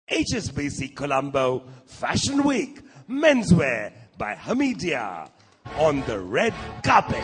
HSBC Colombo Fashion Week Menswear by Hameedia on the red carpet.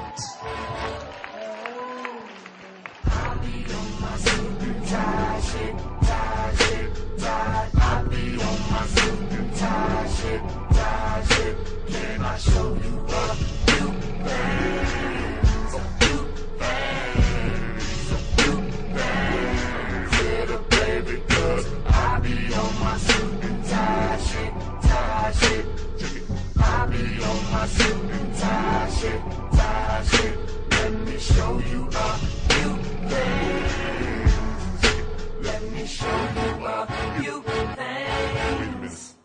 Can I show you a few things? A few things, a few things. Little baby, 'cause I be on my suit and tie shit, tie shit. I be on my suit and tie shit, tie shit. Let me show you a few things. Let me show you a few things.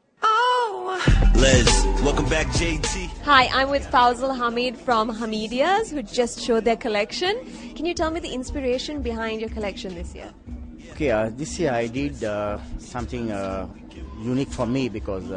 Liz, welcome back, JT. Hi, I'm with Fouzul Hameed from Hameedia's, who just showed their collection. Can you tell me the inspiration behind your collection this year? Okay, this year I did something unique for me because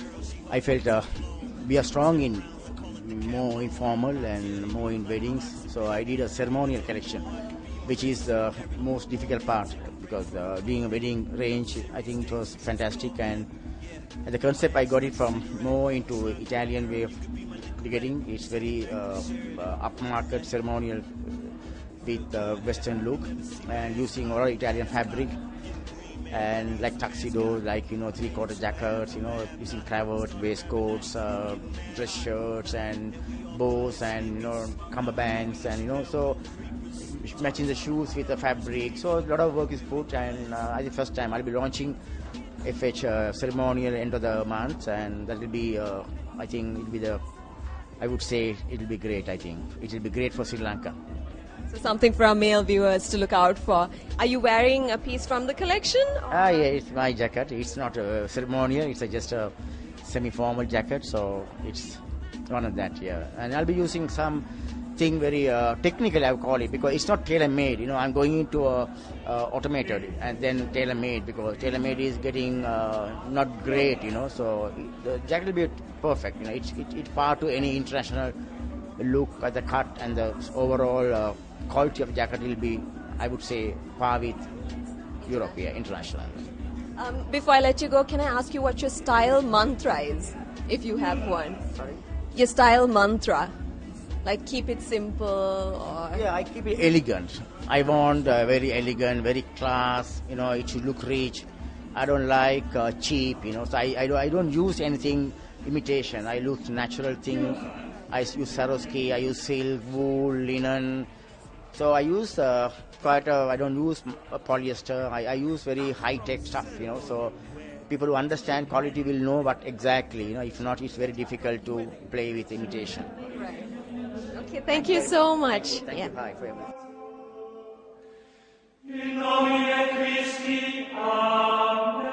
I felt we are strong in more informal and more in weddings. So I did a ceremonial collection, which is the most difficult part because doing a wedding range, I think it was fantastic. And the concept I got it from more into Italian way of getting. It's very upmarket ceremonial with Western look and using all Italian fabric and like tuxedos, like three-quarter jackets, using cravats, waistcoats, dress shirts and bows and cummerbunds and so matching the shoes with the fabric. So a lot of work is put, and as the first time I'll be launching FH ceremonial end of the month, and that will be I think it'll be I would say it'll be great. I think it will be great for Sri Lanka. So something for our male viewers to look out for. Are you wearing a piece from the collection? Yeah, it's my jacket. It's not a ceremonial, it's just a semi-formal jacket, so it's one of that, yeah. And I'll be using something very technical, I would call it, because it's not tailor-made. I'm going into automated and then tailor-made, because tailor-made is getting not great, so the jacket will be perfect. It's par to any international look at the cut, and the overall quality of jacket will be, I would say, par with Europe, yeah, international. Before I let you go, can I ask you what your style mantra is, if you have one? Sorry? Your style mantra. Like keep it simple or... Yeah, I keep it elegant. I want very elegant, very class, it should look rich. I don't like cheap, so I don't use anything imitation. I use natural things. I use Swarovski, I use silk, wool, linen. So I use I don't use polyester. I use very high-tech stuff, so people who understand quality will know what exactly, if not, it's very difficult to play with imitation. Right. Okay, thank you so much. Thank you. Bye for everything. In nomine Christi, Amen.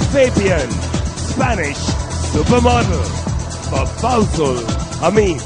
Fabian, Spanish supermodel for Fouzul Hameed.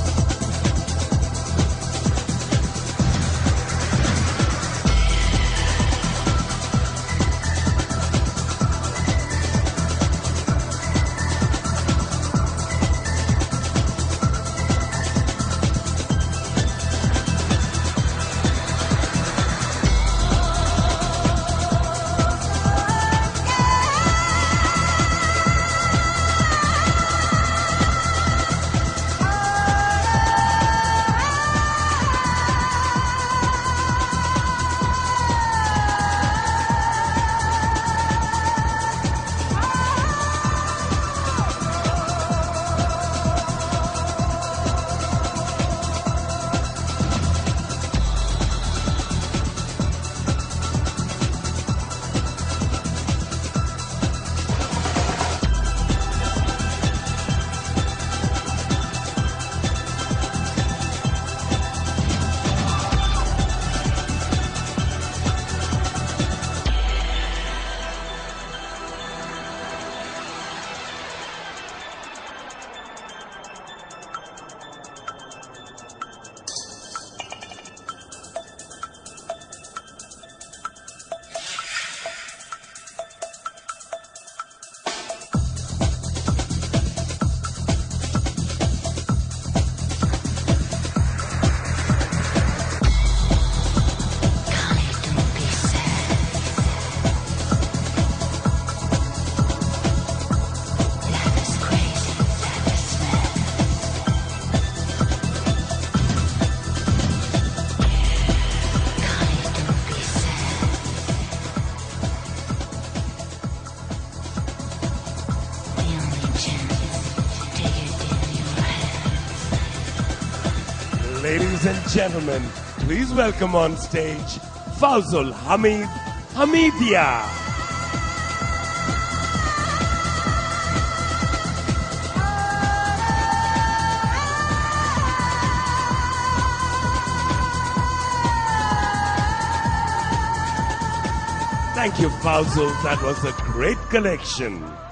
Ladies and gentlemen, please welcome on stage Fouzul Hameed, Hameedia. Thank you, Fouzul. That was a great collection.